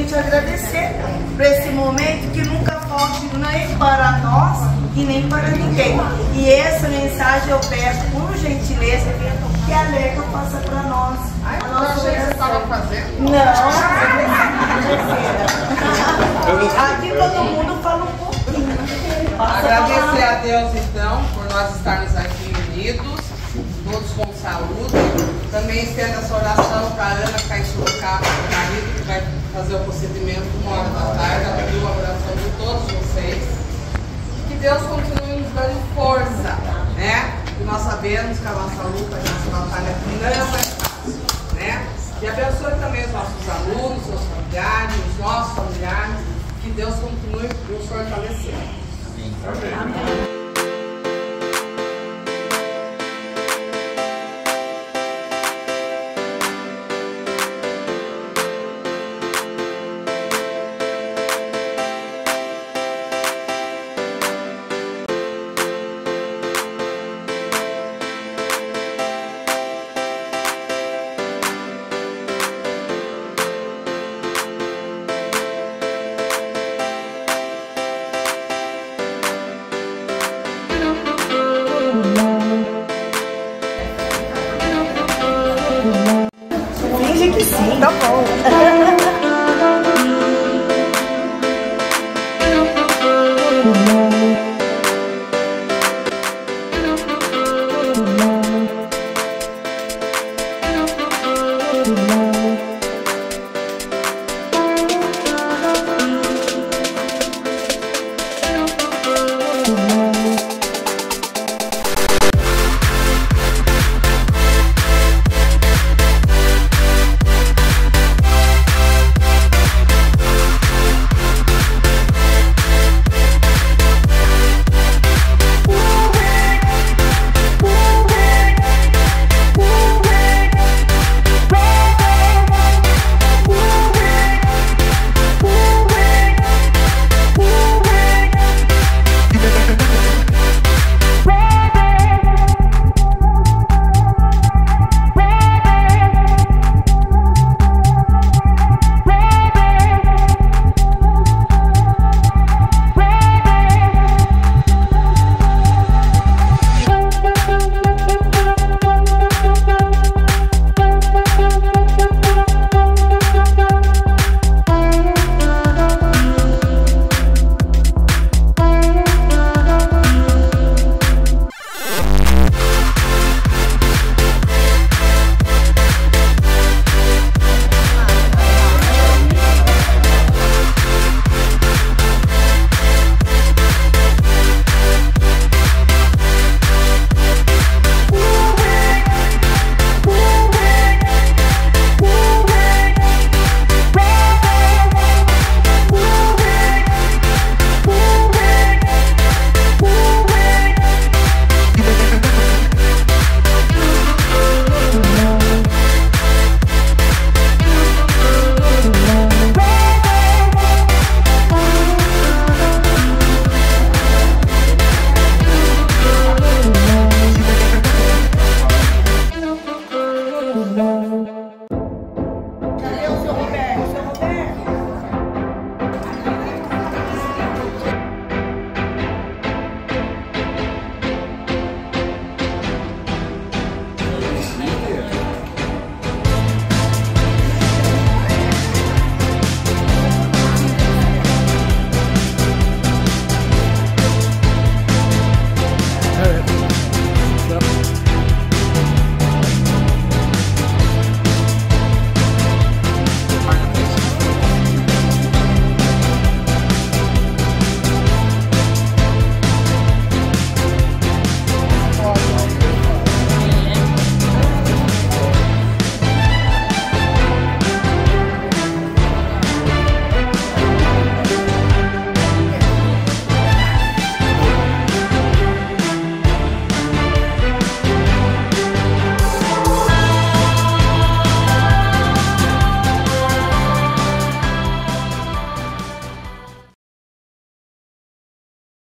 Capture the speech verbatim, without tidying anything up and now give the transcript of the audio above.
gente agradecer por esse momento que nunca falte nem para nós e nem para ninguém. E essa mensagem eu peço, por gentileza, que a Lego passa para nós. Ai, a nossa achei que você estava fazendo. Não, aqui todo mundo fala um pouquinho. Passa. Agradecer a Deus, então, por nós estarmos aqui unidos, todos com saúde. Também estendo essa oração para a Ana, que está em Sorocaba, o marido, que vai fazer o procedimento uma hora da tarde. Ela pediu a oração de todos vocês. E que Deus continue nos dando força, né? E nós sabemos que a nossa luta, a nossa batalha não é fácil, né? E abençoe também os nossos alunos, seus familiares, os nossos familiares. Que Deus continue nos fortalecendo. Amém. Amém. Finge que sim, tá bom.